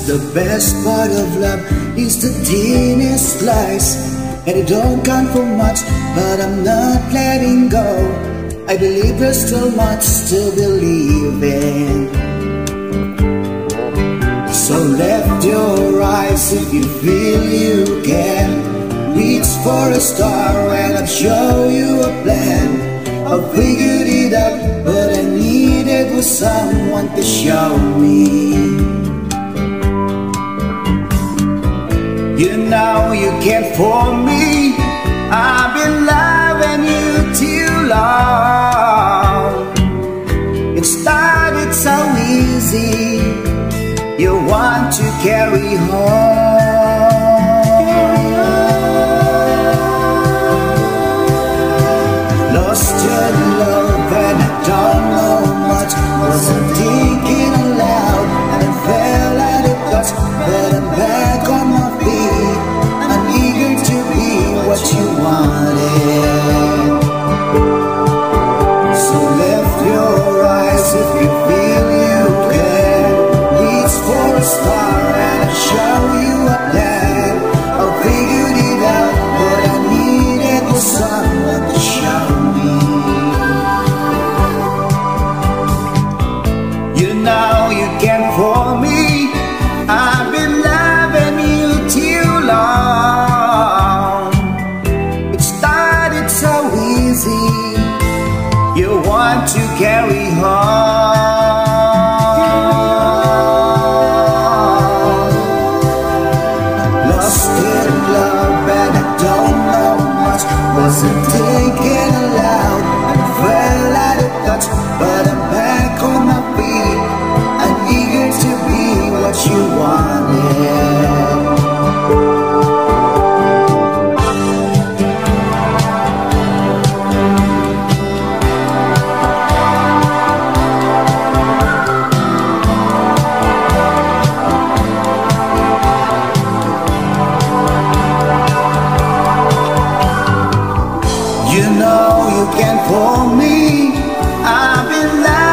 The best part of love is the thinnest slice, and it don't count for much, but I'm not letting go. I believe there's still much to believe in. So lift your eyes if you feel you can. Reach for a star and I'll show you a plan. I figured it out, but I needed was someone to show me. You know you can't fool me. I've been loving you too long. It started so easy. You want to carry home. Lost your love and I don't know much. Wasn't thinking aloud and I fell out of touch, but I'm back on my feet. I'm eager to be what you wanted. So lift your eyes if you feel you can. Reach for a star and I'll show you a plan. I figured it out, but I needed was someone to show me. You know you can't fool me. I've been loving you too long. It started so easy. You want to carry home. Lost in love and I don't know much. Wasn't thinking aloud and fell out of touch, but I'm back on my feet. I'm eager to be what you wanted. You know you can't fool me. I've been lying.